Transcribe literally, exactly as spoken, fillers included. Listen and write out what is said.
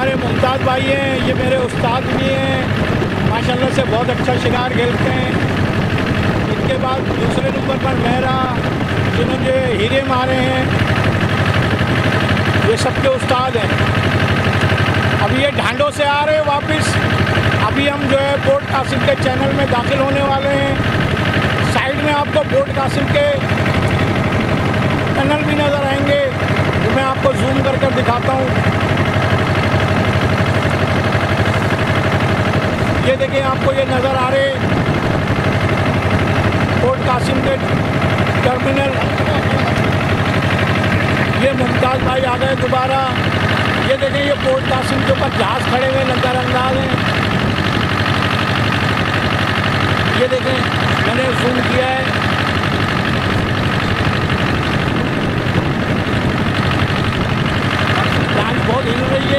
हमारे मुमताज़ भाई हैं, ये मेरे उस्ताद भी हैं, माशाल्लाह से बहुत अच्छा शिकार खेलते हैं। इसके बाद दूसरे नंबर पर मेहरा, जिन्होंने हीरे मारे हैं, ये सबके उस्ताद हैं। अभी ये ढांडों से आ रहे हैं वापस। अभी हम जो है बोट कासिम के चैनल में दाखिल होने वाले हैं। साइड में आपको बोट कासिम के टनल भी नज़र आएंगे, तो मैं आपको जूम कर कर दिखाता हूँ। ये देखिए, आपको ये नज़र आ रहे बोट कासिम के टर्मिनल। ये मुमताज़ भाई आ गए दोबारा। ये देखें, ये पोर्ट कासिम के ऊपर जहाज़ खड़े हुए नजर अंदाज हैं। ये देखें, मैंने जूम किया है। लाइन बहुत हिल रही